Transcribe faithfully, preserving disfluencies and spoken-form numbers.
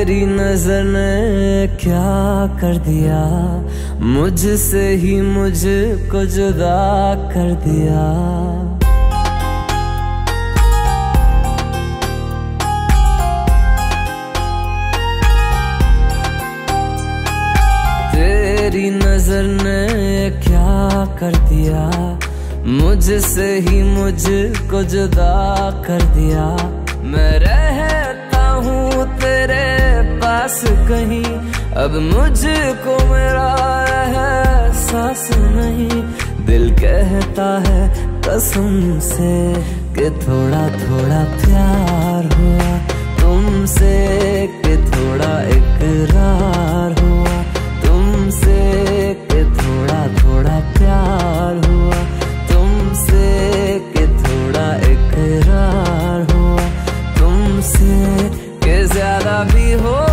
तेरी नजर ने क्या कर दिया, मुझसे ही मुझको जुदा कर दिया। तेरी नजर ने क्या कर दिया, मुझसे ही मुझको जुदा कर दिया। मैं रहता हूँ तेरे पास कहीं, अब मुझको मेरा एहसास नहीं। दिल कहता है कसम से कि थोड़ा थोड़ा प्यार हुआ तुमसे, कि थोड़ा इकरार हुआ तुमसे, कि थोड़ा थोड़ा प्यार हुआ तुमसे, कि थोड़ा इकरार हुआ तुमसे, कि ज्यादा भी हो